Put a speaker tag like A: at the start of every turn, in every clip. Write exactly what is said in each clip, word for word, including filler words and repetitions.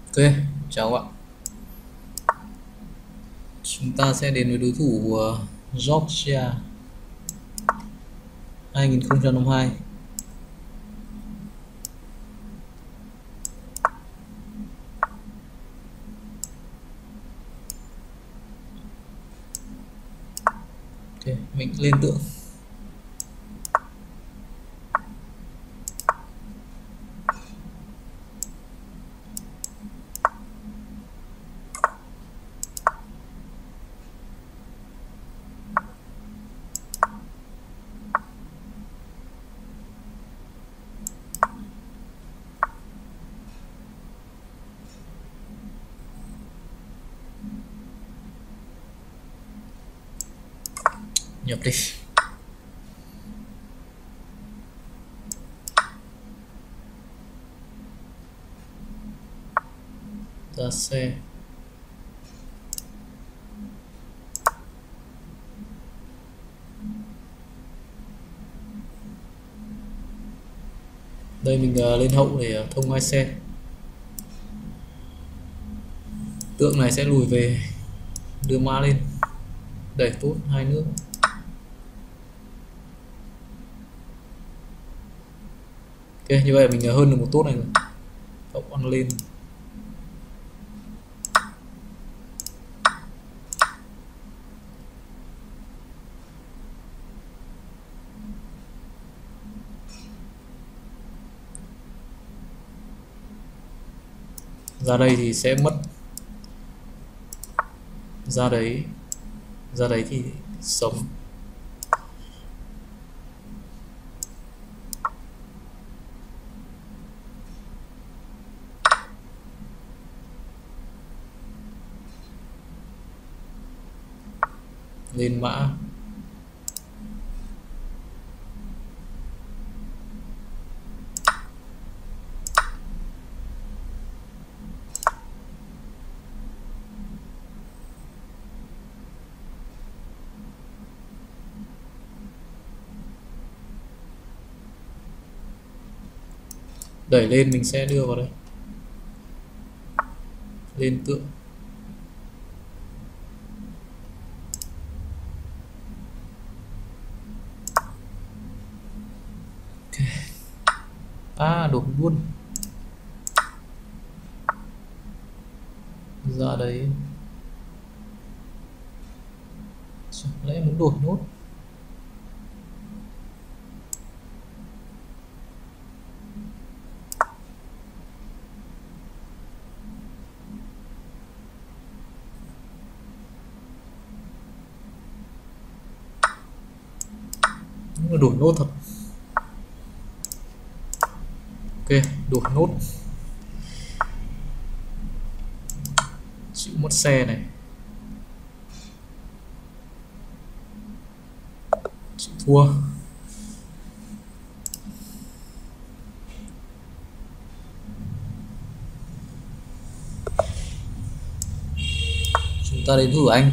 A: Ok, chào các bạn. Chúng ta sẽ đến với đối thủ uh, Georgia hai không hai hai. Ok, mình lên tượng. Nhập đi. Ra xe. Đây mình uh, lên hậu để uh, thông hai xe. Tượng này sẽ lùi về, đưa mã lên. Đẩy tốt hai nước. Ok, như vậy mình uh, hơn được một tốt này rồi. Hậu ăn lên. Ra đây thì sẽ mất. Ra đấy. Ra đấy thì sống. Lên mã. Đẩy lên mình sẽ đưa vào đây. Lên tượng. À, đổ luôn. Ra đấy. Chẳng lẽ muốn đổi nốt. Đúng là đổi nốt thật. Ok, đổi nốt. Chịu mất xe này. Chịu thua. Chúng ta đến thử Anh.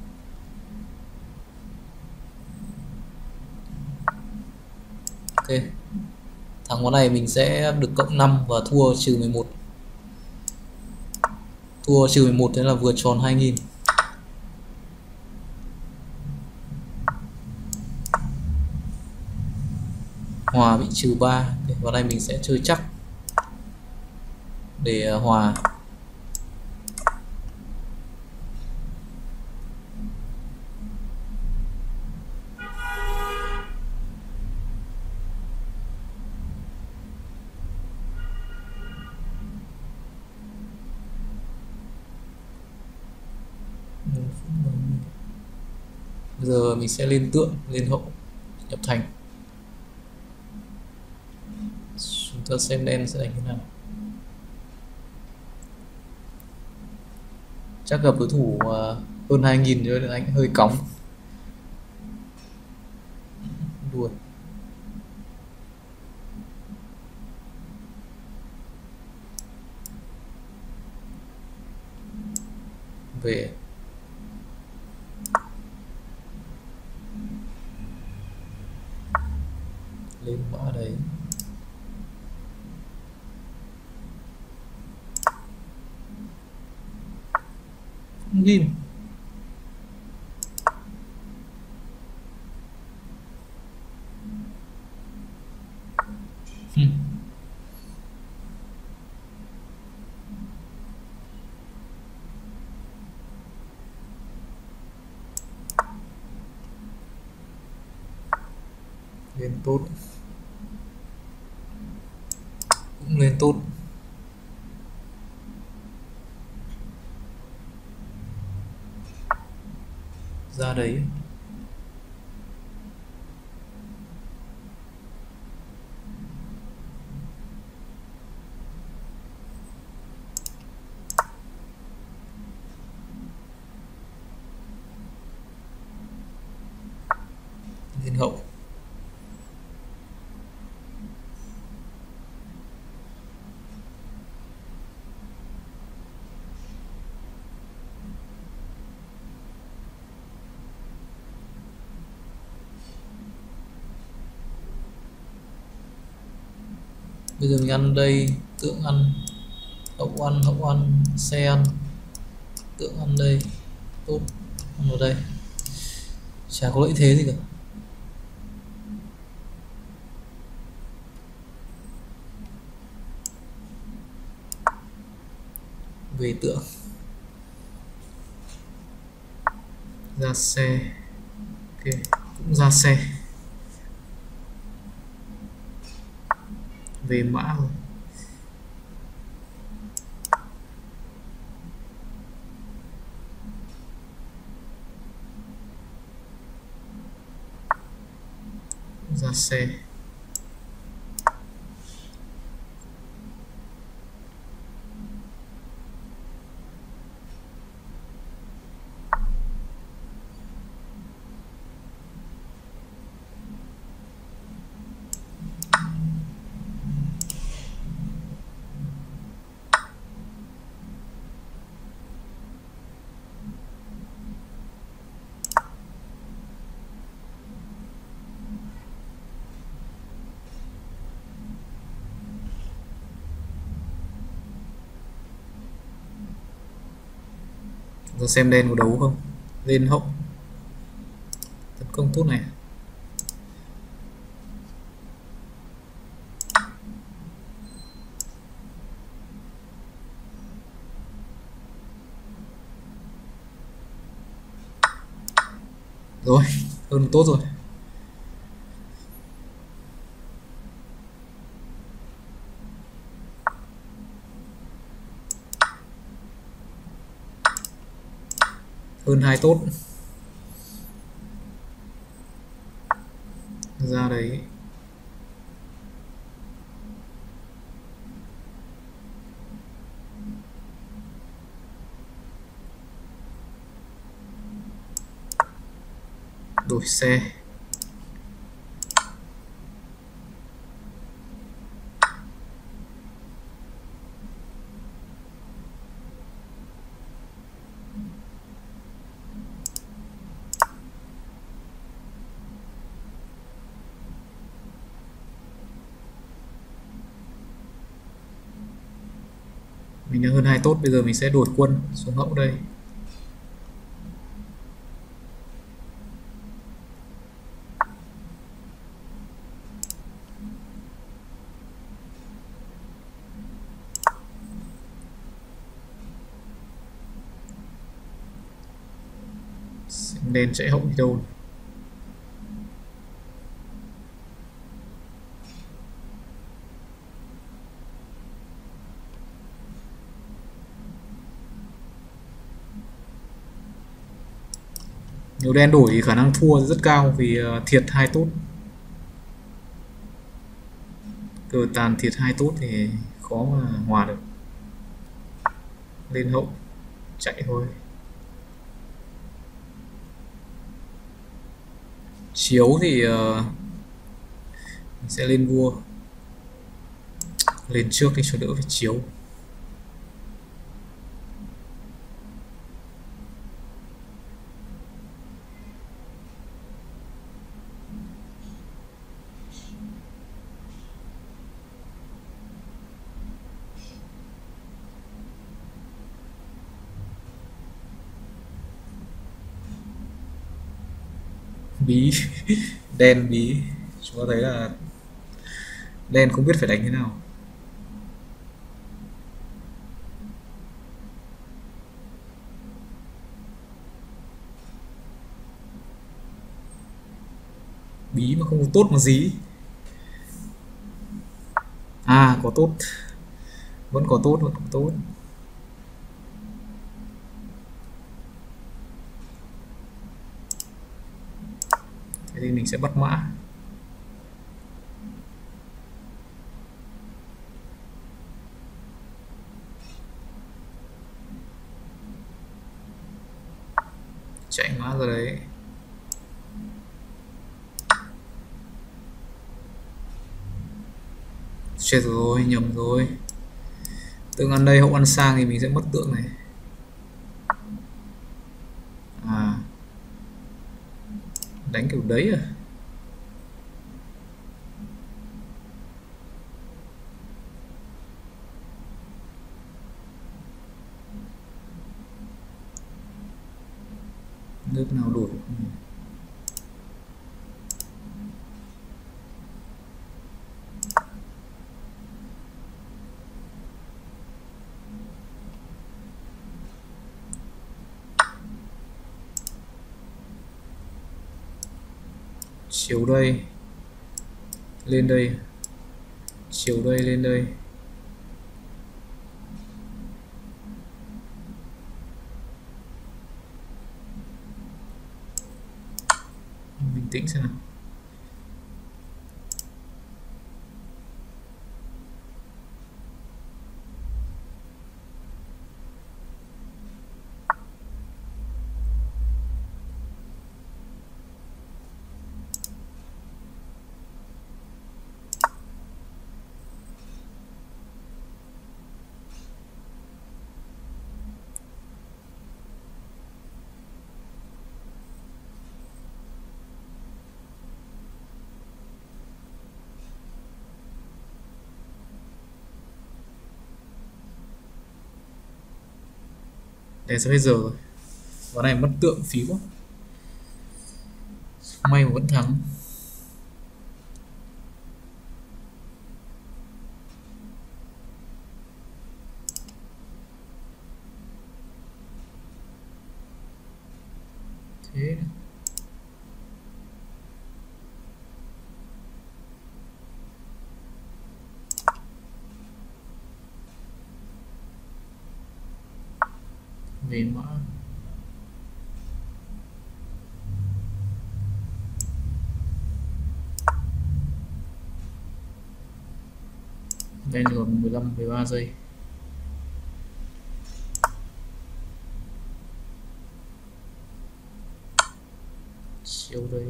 A: Ok, thắng món này mình sẽ được cộng năm và thua trừ mười một. Thua trừ mười một thế là vừa tròn hai nghìn. Hòa bị trừ ba. Vào đây mình sẽ chơi chắc để hòa. Bây giờ mình sẽ lên tượng, lên hậu, nhập thành. Chúng ta xem đen sẽ đánh thế nào. Chắc gặp đối thủ hơn hai nghìn nữa anh hơi cóng. Đùa. Về. Lên mã đấy. ghim. Hmm. Lên tốt, cũng lên tốt. Ra đấy. Lên hậu. Bây giờ mình ăn đây, tượng ăn, hậu ăn, hậu ăn, xe ăn, tượng ăn đây, tốt, ăn vào đây, chả có lợi thế gì cả. Về tượng, ra xe, ok, cũng ra xe, về mã rồi. Ra xe, giờ xem đen có đấu không. Lên hậu, tấn công tốt này, rồi hơn tốt rồi. Hơn hai tốt, ra đấy, đổi xe, mình đã hơn hai tốt. Bây giờ mình sẽ đổi quân xuống hậu đây, đen chạy hậu đi đâu. Nếu đen đổi thì khả năng thua rất cao vì uh, thiệt hai tốt, cờ tàn thiệt hai tốt thì khó mà hòa được. Lên hậu chạy thôi, chiếu thì uh, mình sẽ lên vua, lên trước đi cho đỡ phải chiếu. Bí. Đen bí. Chúng ta thấy là đen không biết phải đánh thế nào. Bí mà không có tốt mà dí. À có tốt, vẫn có tốt, vẫn có tốt. Thế thì mình sẽ bắt mã. Chạy mã ra đấy. Chết rồi, nhầm rồi. Tượng ăn đây, hậu ăn sang thì mình sẽ mất tượng này. À, đánh kiểu đấy à? Nước nào đổi? Chiều đây, lên đây, chiều đây, lên đây. Bình tĩnh xem nào. Để sẽ bây giờ rồi. Ván này mất tượng phí quá. May mà vẫn thắng. Thế về mã. Đây là mười lăm mười ba giây. Chiếu đấy.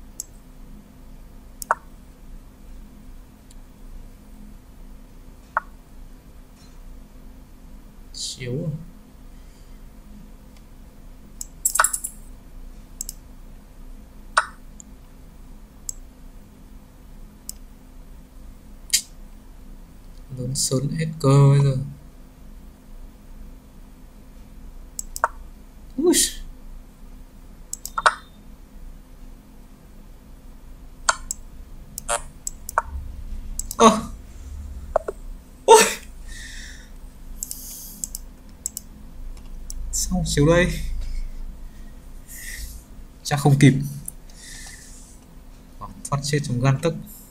A: Chiếu à? Lớn sớm hết cơ bây giờ. Ui. À. Ôi. Sao chiếu đây? Chắc không kịp. Thoát chết trong gan tấc.